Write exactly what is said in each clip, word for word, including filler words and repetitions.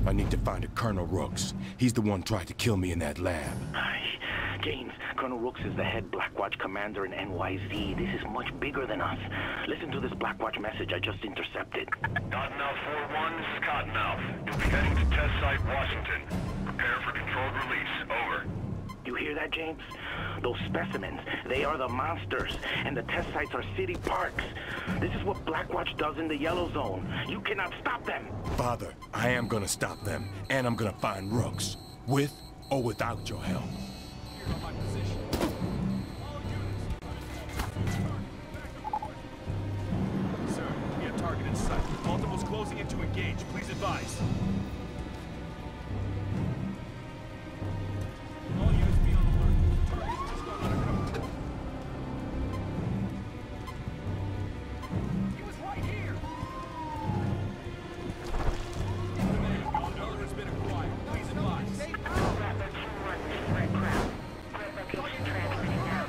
I need to find a Colonel Rooks. He's the one tried to kill me in that lab. James, Colonel Rooks is the head Blackwatch commander in N Y Z. This is much bigger than us. Listen to this Blackwatch message I just intercepted. Cottonmouth four one, this is Cottonmouth. You'll be heading to test site Washington. Prepare for controlled release. Over. You hear that, James? Those specimens, they are the monsters, and the test sites are city parks. This is what Blackwatch does in the Yellow Zone. You cannot stop them. Father, I am gonna stop them, and I'm gonna find Rooks. With or without your help. Sir, we have target in sight. Multiple's closing in to engage. Please advise. All units be on alert. Target's just gone undercover. He was right here! No order has been acquired. Please advise. Rapid two one, this is Red Crown. Red location transmitting now.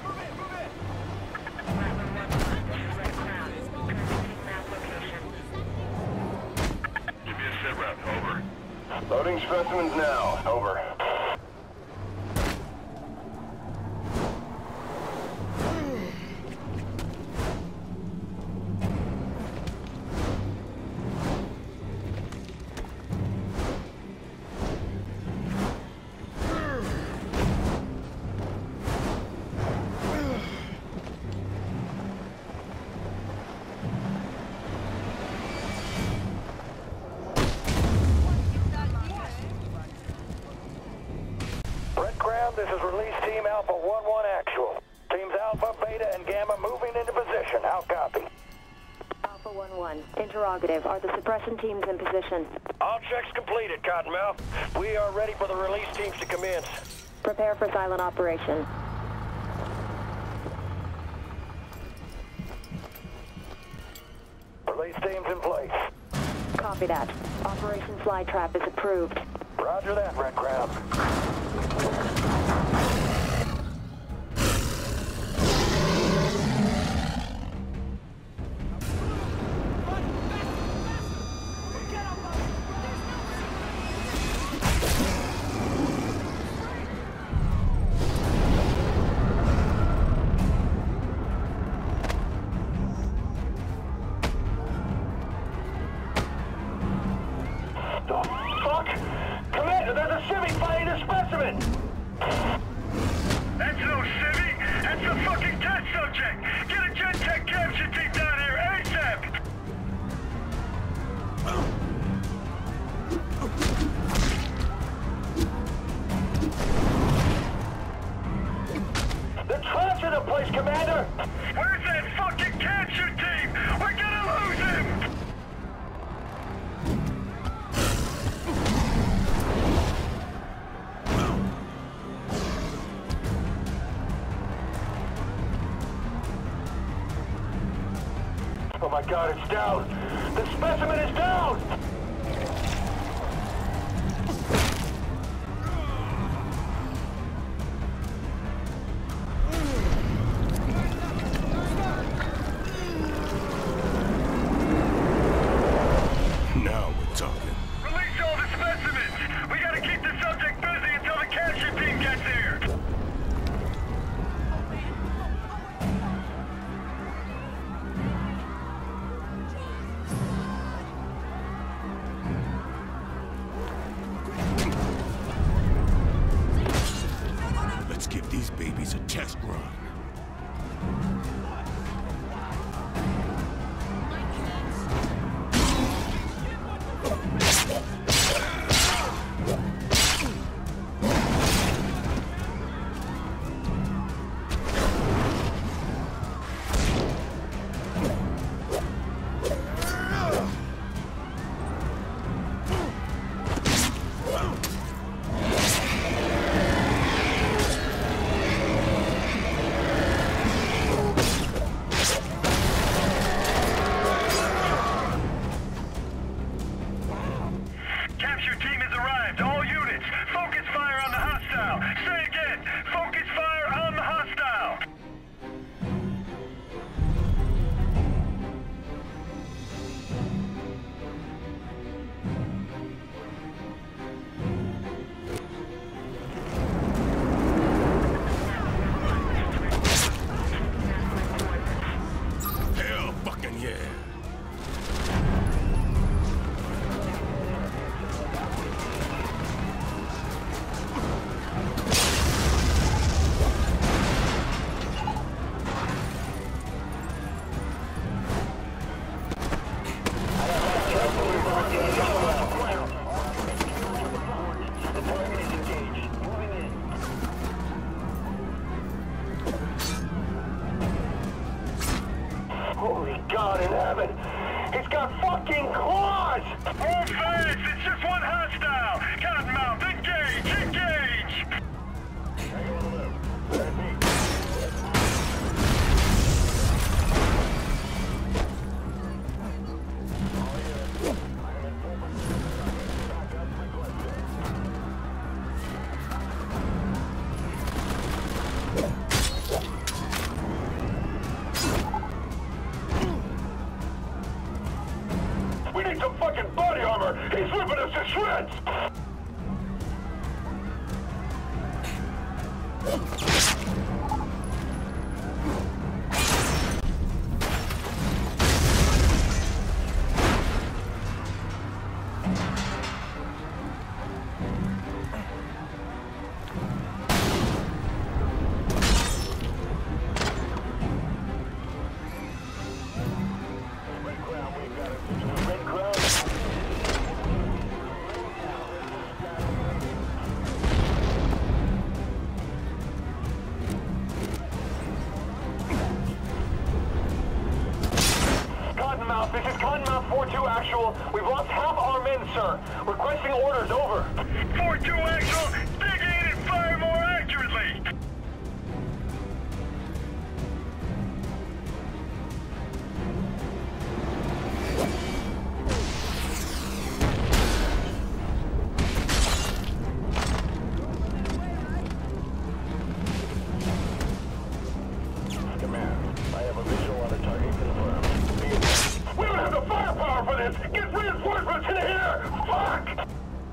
Rapid one one, this is Red Crown. Transmitting map location. Give me a sit rep. Over. Loading specimens now. Over. This is release team Alpha one one actual. Teams Alpha, Beta, and Gamma moving into position. How copy? Alpha one one. Interrogative. Are the suppression teams in position? All checks completed, Cottonmouth. We are ready for the release teams to commence. Prepare for silent operation. Release teams in place. Copy that. Operation Flytrap is approved. Roger that, Red Crown. That's no civvy! That's a fucking test subject! Get a Gen-Tech capture team down here ASAP! They're trapped in the place, Commander! Where's that fucking capture team? We're gonna lose him! Oh my God, it's down! The specimen is down! Now we're talking. Release all the specimens! We gotta keep the subject busy until the capture team gets here! Let's give these babies a test run. specimen. He's got fucking claws! More face! It's just one hostile! Cottonmouth, engage! Engage! We need some fucking body armor! He's ripping us to shreds! This is Cottonmouth four two actual. We've lost half our men, sir. Requesting orders, over. four two actual, dig in and fire more accurately. Command, I have a visual on a target confirmed. We don't have the firepower for this! Get reinforcements in here! Fuck!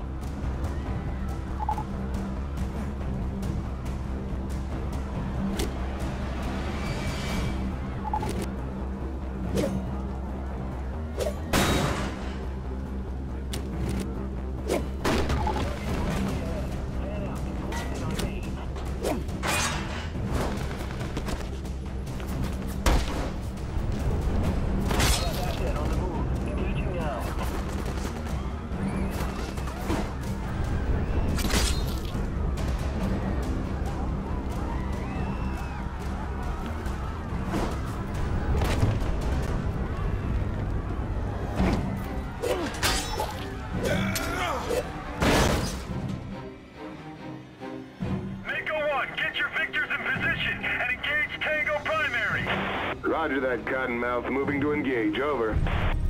Roger that, Cottonmouth. Moving to engage. Over.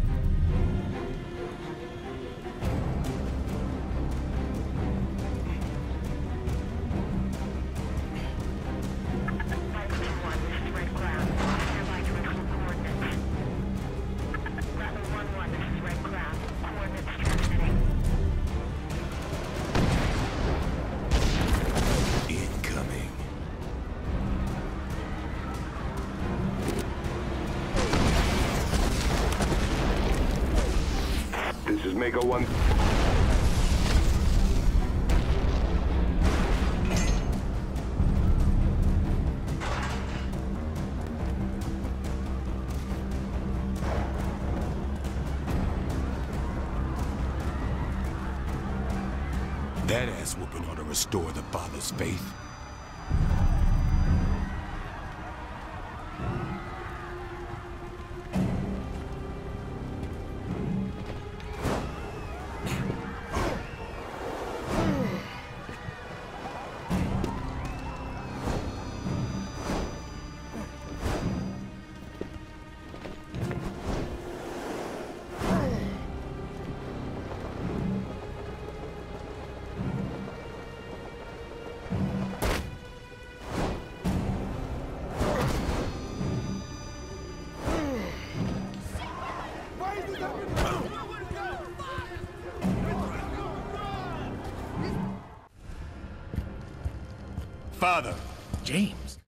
This is Mako one. That ass whooping ought to restore the father's faith. Father! James.